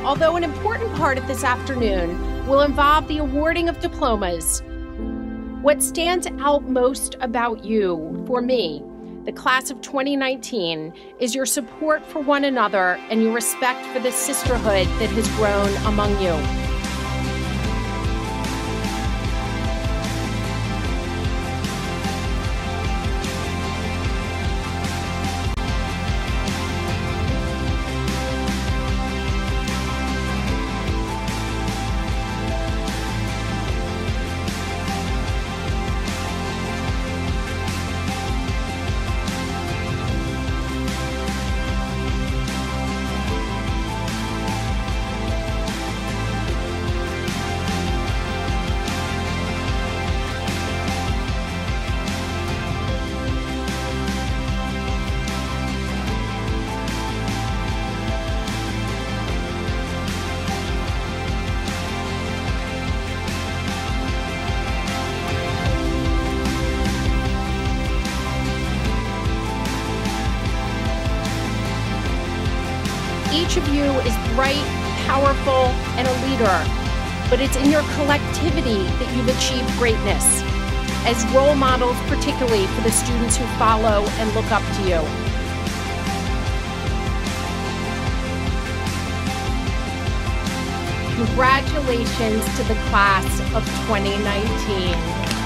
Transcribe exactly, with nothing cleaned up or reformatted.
although an important part of this afternoon will involve the awarding of diplomas, what stands out most about you, for me, the class of twenty nineteen, is your support for one another and your respect for the sisterhood that has grown among you. Each of you is bright, powerful, and a leader, but it's in your collectivity that you've achieved greatness, as role models, particularly for the students who follow and look up to you. Congratulations to the class of twenty nineteen.